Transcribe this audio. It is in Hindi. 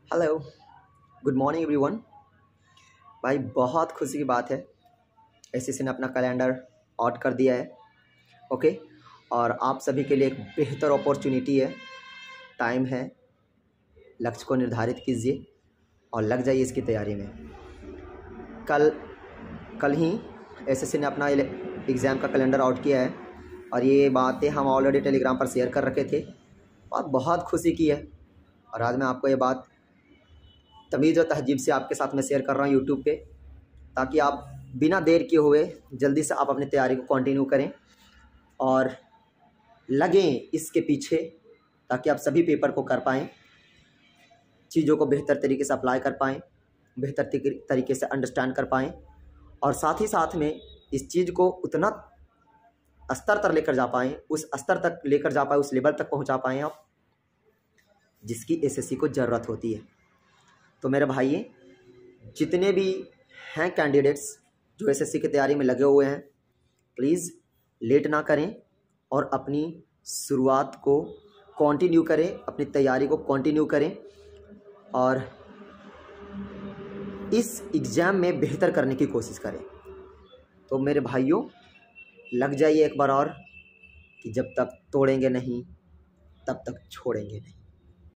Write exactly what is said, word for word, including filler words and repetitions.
Hello, good morning everyone. भाई बहुत खुशी की बात है, एसएससी ने अपना कैलेंडर आउट कर दिया है। ओके, और आप सभी के लिए एक बेहतर अपॉर्चुनिटी है, टाइम है, लक्ष्य को निर्धारित कीजिए और लग जाइए इसकी तैयारी में। कल कल ही एसएससी ने अपना एग्ज़ाम का कैलेंडर आउट किया है और ये बातें हम ऑलरेडी टेलीग्राम पर शेयर कर रखे थे और बहुत खुशी की है। और आज मैं आपको ये बात तमीज़ और तहजीब से आपके साथ में शेयर कर रहा हूँ यूट्यूब पे, ताकि आप बिना देर किए हुए जल्दी से आप अपनी तैयारी को कंटिन्यू करें और लगें इसके पीछे, ताकि आप सभी पेपर को कर पाएँ, चीज़ों को बेहतर तरीके से अप्लाई कर पाएँ, बेहतर तरीके से अंडरस्टैंड कर पाएँ और साथ ही साथ में इस चीज़ को उतना स्तर तक लेकर जा पाएँ, उस स्तर तक लेकर जा पाएँ, उस लेवल तक पहुँचा पाएँ आप जिसकी एसएससी को ज़रूरत होती है। तो मेरे भाई, जितने भी हैं कैंडिडेट्स जो एसएससी की तैयारी में लगे हुए हैं, प्लीज़ लेट ना करें और अपनी शुरुआत को कंटिन्यू करें, अपनी तैयारी को कंटिन्यू करें और इस एग्ज़ाम में बेहतर करने की कोशिश करें। तो मेरे भाइयों, लग जाइए एक बार और कि जब तक तोड़ेंगे नहीं तब तक छोड़ेंगे नहीं।